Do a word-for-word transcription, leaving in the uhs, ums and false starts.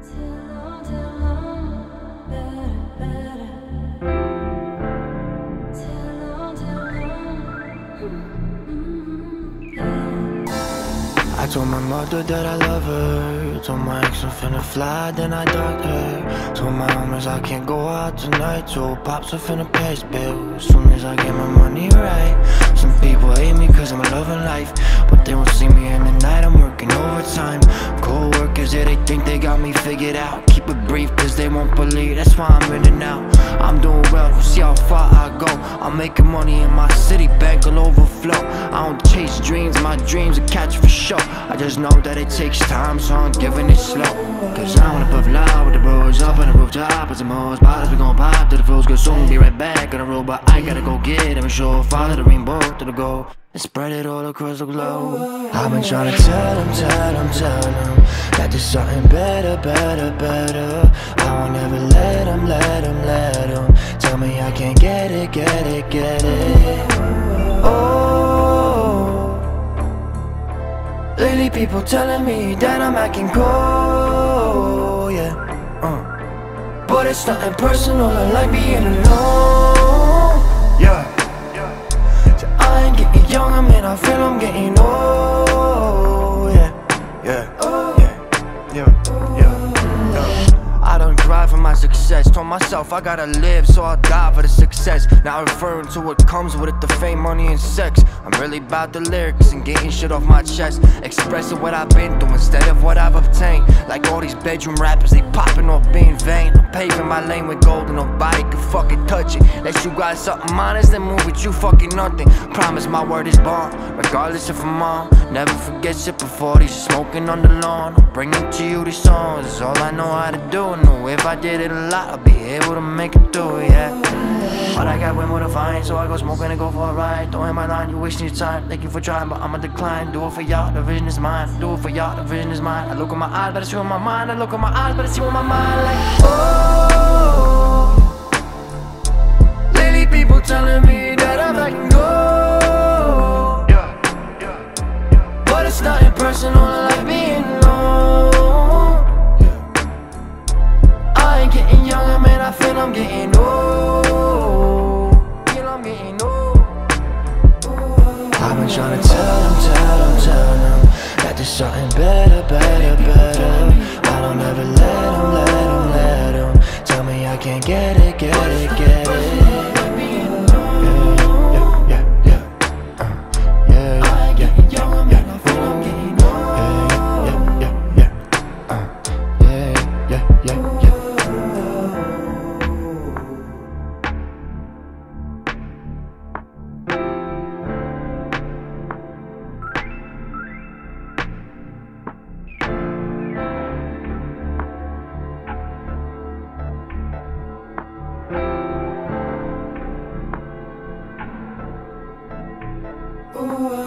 I told my mother that I love her. Told my ex I'm finna fly, then I docked her. Told my homies I can't go out tonight. Told pops I'm finna pay his bill as soon as I get my money right. Some people hate me cause I'm loving life, but they won't see me in the night. I'm working overtime. Co-workers, yeah, they think they got me figured out. Keep it brief cause they won't believe, that's why I'm in and out. I'm doing well, we'll see how far I go. I'm making money in my city, bank will overflow. I don't chase dreams, my dreams are catch for show. I just know that it takes time, so I'm giving it slow. Cause I wanna puff loud with the bros up on the rooftop. With some more bottles, we gon' pop to the flows. Cause soon be right back on the road, but I gotta go get it and sure follow the rainbow to the goal and spread it all across the globe. I've been trying to tell them, tell them, tell them that there's something better, better, better. I won't ever let them, let them, let them tell me I can't get it, get it, get it. Oh, lately people telling me that I'm acting cold, yeah, uh. But it's nothing personal, I like being alone, yeah. So I ain't getting younger, man, I feel I'm getting old, yeah, yeah, yeah, yeah, yeah. I done cried for my success, told myself I gotta live, so I'll die for the success. Now referring to what comes with it, the fame, money, and sex. I'm really about the lyrics and getting shit off my chest, expressing what I've been through instead of what I've obtained. Like all these bedroom rappers, they popping off being vain. I'm paving my lane with gold and nobody can fucking touch it. Unless you got something honest, then move with you fucking nothing. Promise my word is bond, regardless if I'm on. Never forget sipping forties, smoking on the lawn. I'm bringing to you these songs, it's all I know how to do. Know if I did it a lot, I'll be able to make it through it, yeah. But I got way more to find, so I go smoking and go for a ride. Don't hit my line, you wasting your time. Thank you for trying, but I'ma decline. Do it for y'all, the vision is mine. Do it for y'all, the vision is mine. I look in my eyes, but I see with my mind. I look in my eyes, but I see with my mind. Like, oh, lately people telling me that I'm letting go, yeah, yeah, yeah. But it's nothing personal, I like being alone. Getting younger, man, I feel I'm getting old. Feel I'm getting old. I've been trying to tell them, tell them, tell them that there's something better, better, better. I don't ever let them, let them, let them tell me I can't get it, get it, get it. Ooh.